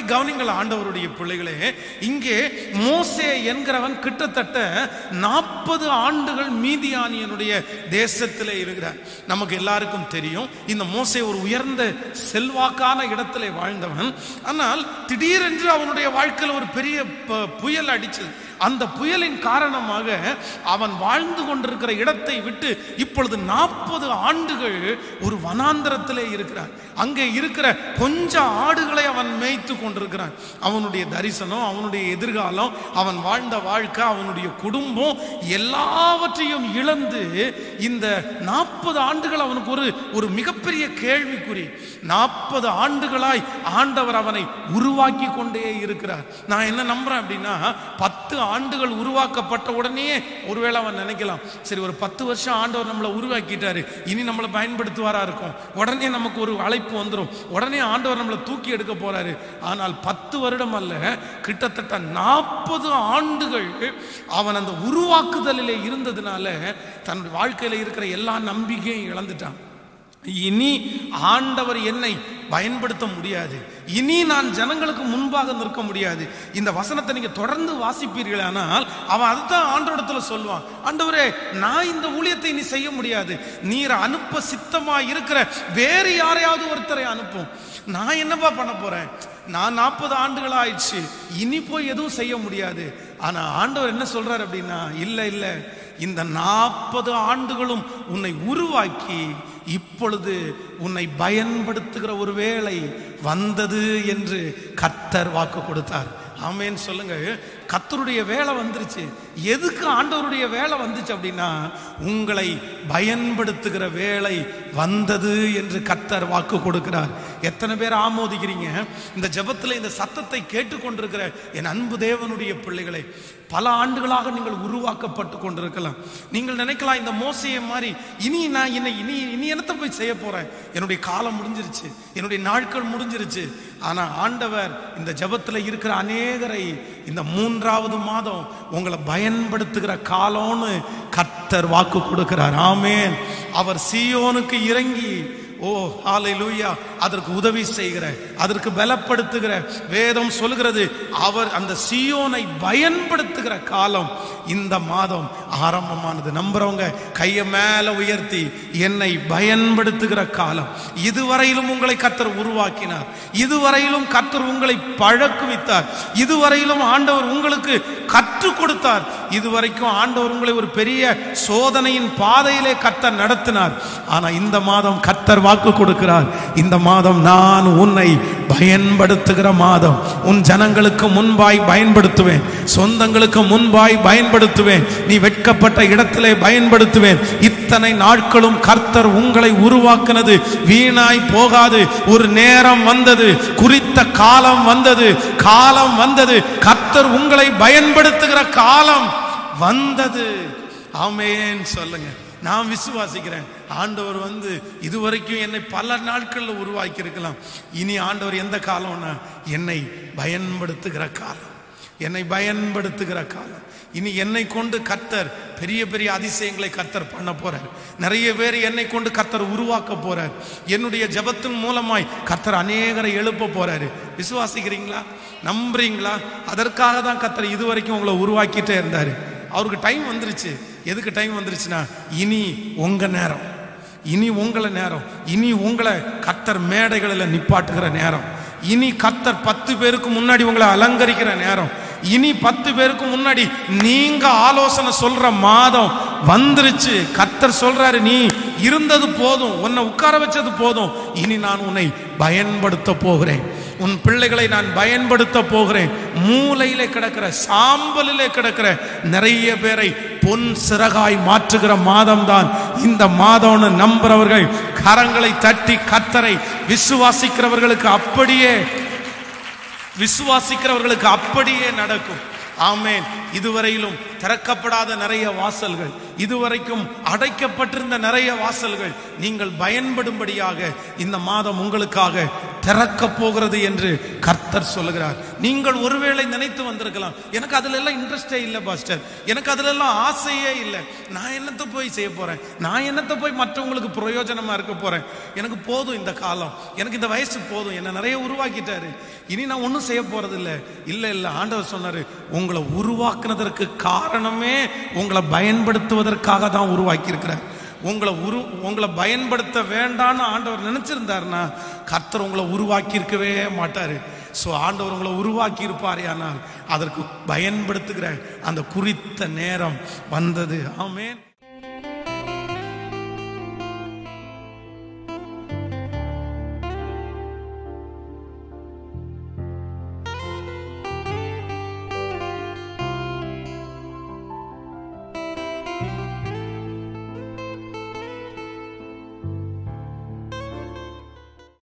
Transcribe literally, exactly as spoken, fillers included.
கவனிங்கள் ஆண்டவருடைய பிள்ளைகளே, இங்கே மோசே என்கிறவன் கிட்டத்தட்ட நாற்பது ஆண்டுகள் மீதியானியனுடைய தேசத்திலே இருக்கிறார். நமக்கு எல்லாருக்கும் தெரியும், இந்த மோசே ஒரு உயர்ந்த செல்வாக்கான இடத்திலே வாழ்ந்தவன். ஆனால் திடீரென்று அவனுடைய வாழ்க்கையில் ஒரு பெரிய புயல் அடிச்சது. அந்த புயலின் காரணமாக அவன் வாழ்ந்து கொண்டிருக்கிற இடத்தை விட்டு இப்பொழுது நாற்பது ஆண்டுகள் ஒரு வனாந்தரத்திலே இருக்கிறான். அங்கே இருக்கிற கொஞ்சம் ஆடுகளை அவன் மேய்த்து கொண்டிருக்கிறான். அவனுடைய தரிசனம், அவனுடைய எதிர்காலம், அவன் வாழ்ந்த வாழ்க்கை, அவனுடைய குடும்பம் எல்லாவற்றையும் இழந்து இந்த நாற்பது ஆண்டுகள் அவனுக்கு ஒரு ஒரு மிகப்பெரிய கேள்விக்குறி. நாற்பது ஆண்டுகளாய் ஆண்டவர் அவனை உருவாக்கி கொண்டே இருக்கிறார். நான் என்ன நம்புறேன் அப்படின்னா, பத்து ஆண்டுகள் உருவாக்கப்பட்ட உடனே ஒருவேளை அவன் நினைக்கலாம், சரி ஒரு பத்து வருஷம் ஆண்டவர் நம்மளை உருவாக்கிட்டாரு, இனி நம்மளை பயன்படுத்துவாரா இருக்கும், உடனே நமக்கு ஒரு அழைப்பு வந்துடும், உடனே ஆண்டவர் நம்மளை தூக்கி எடுக்க போறாரு. ஆனால் பத்து வருடம் அல்ல, கிட்டத்தட்ட நாற்பது ஆண்டுகள் அவன் அந்த உருவாக்குதலிலே இருந்ததுனால தன்னுடைய வாழ்க்கையில இருக்கிற எல்லா நம்பிக்கையும் இழந்துட்டான். இனி ஆண்டவர் என்னை பயன்படுத்த முடியாது, இனி நான் ஜனங்களுக்கு முன்பாக நிற்க முடியாது. இந்த வசனத்தை நீங்க தொடர்ந்து வாசிப்பீர்கள், ஆனால் அவன் அதுதான் ஆண்டவரிடத்துல சொல்லுவான், ஆண்டவரே நான் இந்த ஊழியத்தை நீ செய்ய முடியாது, நீர் அனுப்ப சித்தமா இருக்கிற வேறு யாரையாவது ஒருத்தரை அனுப்பும், நான் என்னப்பா பண்ண போறேன், நான் நாற்பது ஆண்டுகள் ஆயிடுச்சு, இனி போய் எதுவும் செய்ய முடியாது. ஆனா ஆண்டவர் என்ன சொல்றாரு அப்படின்னா, இல்ல இல்ல, இந்த நாற்பது ஆண்டுகளும் உன்னை உருவாக்கி இப்பொழுது உன்னை பயன்படுத்துகிற ஒரு வேளை வந்தது என்று கர்த்தர் வாக்கு கொடுத்தார். ஆமென் சொல்லுங்க. கர்த்தருடைய வேலை வந்துருச்சு. எதுக்கு ஆண்டவருடைய வேலை வந்துச்சு அப்படின்னா, உங்களை பயன்படுத்துகிற வேலை வந்தது என்று கர்த்தர் வாக்கு கொடுக்கிறார். எத்தனை பேர் ஆமோதிக்கிறீங்க? இந்த ஜெபத்தில் இந்த சத்தத்தை கேட்டுக்கொண்டிருக்கிற என் அன்பு தேவனுடைய பிள்ளைகளை, பல ஆண்டுகளாக நீங்கள் உருவாக்கப்பட்டு கொண்டிருக்கலாம். நீங்கள் நினைக்கலாம், இந்த மோசையை மாதிரி இனி நான் என்ன இனி இனி என்னத்தை போய் செய்ய போறேன், என்னுடைய காலம் முடிஞ்சிருச்சு, என்னுடைய நாட்கள் முடிஞ்சிருச்சு. ஆனா ஆண்டவர் இந்த ஜெபத்தில் இருக்கிற அநேகரை இந்த மூன்றாவது மாதம் உங்களை பயன்படுத்துகிற காலம்னு கர்த்தர் வாக்கு கொடுக்கிறார். ஆமென். அவர் சீயோனுக்கு இறங்கி, ஓ ஹல்லேலூயா, அதற்கு உதவி செய்கிற, அதற்கு பலப்படுத்துகிற வேதம் சொல்கிறது, அவர் அந்த சீயோனை பயன்படுத்துகிற காலம் இந்த மாதம் ஆரம்பமானது. நம்புறவங்க கையை மேல உயர்த்தி, என்னை பயன்படுத்துகிற காலம். இதுவரையிலும் உங்களை கர்த்தர் உருவாக்கினார், இதுவரையிலும் கர்த்தர் உங்களை பழக்குவித்தார், இதுவரையிலும் ஆண்டவர் உங்களுக்கு கற்றுக் கொடுத்தார், இதுவரைக்கும் ஆண்டவர் உங்களை ஒரு பெரிய சோதனையின் பாதையிலே கர்த்தர் நடத்தினார். ஆனா இந்த மாதம் கர்த்தர் வாக்கு கொடுக்கிறார், இந்த மாதம் நான் உன்னை பயன்படுத்துகிற மாதம். உன் ஜனங்களுக்கு முன்பாய் பயன்படுத்துவேன், சொந்தங்களுக்கு முன்பாய் பயன்படுத்துவேன், நீ வெட்கப்பட்ட இடத்திலே பயன்படுத்துவேன். இத்தனை நாட்களும் கர்த்தர் உங்களை உருவாக்கினது வீணாய் போகாது. ஒரு நேரம் வந்தது, குறித்த காலம் வந்தது, காலம் வந்தது, கர்த்தர் உங்களை பயன்படுத்துகிற காலம் வந்தது. ஆமென் சொல்லுங்க. நான் விசுவாசிக்கிறேன், ஆண்டவர் வந்து இதுவரைக்கும் என்னை பல நாட்களில் உருவாக்கி இருக்கலாம். இனி ஆண்டவர் எந்த காலம்னா, என்னை பயன்படுத்துகிற காலம், என்னை பயன்படுத்துகிற காலம். இனி என்னை கொண்டு கர்த்தர் பெரிய பெரிய அதிசயங்களை கர்த்தர் பண்ண போறார். நிறைய பேர் என்னை கொண்டு கர்த்தர் உருவாக்க போறார். என்னுடைய ஜெபத்தின் மூலமாய் கர்த்தர் அநேகரை எழுப்ப போறாரு. விசுவாசிக்கிறீங்களா? நம்புறீங்களா? அதற்காக தான் கர்த்தர் இதுவரைக்கும் உங்களை உருவாக்கிட்டே இருந்தாரு. அவருக்கு டைம் வந்துருச்சு. எதுக்கு டைம் வந்துருச்சுன்னா, இனி உங்க நேரம், இனி உங்களை நேரம், இனி உங்களை கர்த்தர் மேடைகளில் நிப்பாட்டுகிற நேரம், இனி கர்த்தர் பத்து பேருக்கு முன்னாடி உங்களை அலங்கரிக்கிற நேரம், இனி பத்து பேருக்கு முன்னாடி நீங்க ஆலோசனை சொல்ற மாதம் வந்துருச்சு. கர்த்தர் சொல்றாரு, நீ இருந்தது போதும், உன்னை உட்கார வச்சது போதும், இனி நான் உன்னை பயன்படுத்த போகிறேன், உன் பிள்ளைகளை நான் பயன்படுத்த போகிறேன். மூலையிலே கிடக்கிற, சாம்பலிலே கிடக்கிற நிறைய பேரை பொன் சிறகாய் மாற்றுகிற மாதம் தான் இந்த மாதம்னு நம்புறவர்கள் கரங்களை தட்டி கர்த்தரை விசுவாசிக்கிறவர்களுக்கு அப்படியே விசுவாசிக்கிறவர்களுக்கு அப்படியே நடக்கும். ஆமென். இதுவரையிலும் திறக்கப்படாத நிறைய வாசல்கள், இதுவரைக்கும் அடைக்கப்பட்டிருந்த நிறைய வாசல்கள் நீங்கள் பயன்படும்படியாக இந்த மாதம் உங்களுக்காக திறக்க போகிறது என்று கர்த்தர் சொல்லுகிறார். நீங்கள் ஒருவேளை நினைத்து வந்திருக்கலாம், எனக்கு அதுல எல்லாம் இன்ட்ரெஸ்டே இல்லை பாஸ்டர், எனக்கு அதுல எல்லாம் ஆசையே இல்லை, நான் என்னத்தை போய் செய்ய போறேன், நான் என்னத்தை போய் மற்றவங்களுக்கு பிரயோஜனமா இருக்க போறேன், எனக்கு போதும் இந்த காலம், எனக்கு இந்த வயசு போதும், என்ன நிறைய உருவாக்கிட்டாரு, இனி நான் ஒன்றும் செய்ய போறது இல்லை. இல்லை இல்லை, ஆண்டவர் சொன்னாரு, உங்களை உருவாக்குனதற்கு காரணமே உங்களை பயன்படுத்துவதற்காக தான் உருவாக்கி இருக்கிறார். உங்களை உரு உங்களை பயன்படுத்த வேண்டான்னு ஆண்டவர் நினைச்சிருந்தாருன்னா கர்த்தர் உங்களை உருவாக்கி இருக்கவே மாட்டாரு. ஸோ ஆண்டவர் உங்களை உருவாக்கி இருப்பார், ஆனால் அதற்கு பயன்படுத்துகிற அந்த குறித்த நேரம் வந்தது. ஆமென்.